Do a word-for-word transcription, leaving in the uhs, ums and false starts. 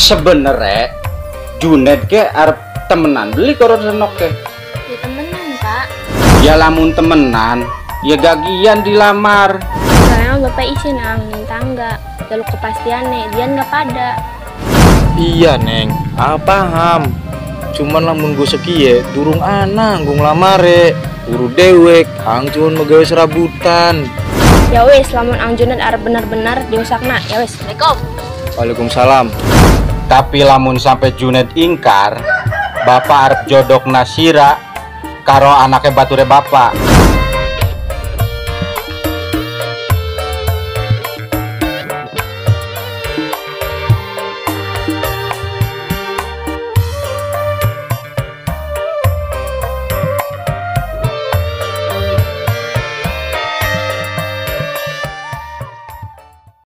sebenernya Junet ke arep temenan beli karo Renok ke? Ya temenan Pak. Ya lamun temenan, ya gagian dilamar. Soalnya bapak izin angin tangga, jalur kepastiannya dia nggak pada. Iya Neng, apa paham. Cuman lamun gue sekiye, durung ana gue ngelamare, uru dewek, angcun megawe serabutan. Ya wes, lamun angjunan arep bener-bener diusakna. Ya wes, Assalamualaikum. Waalaikumsalam. Tapi lamun sampai Junet ingkar, bapak arep jodok Nasira karo anaknya bature bapak.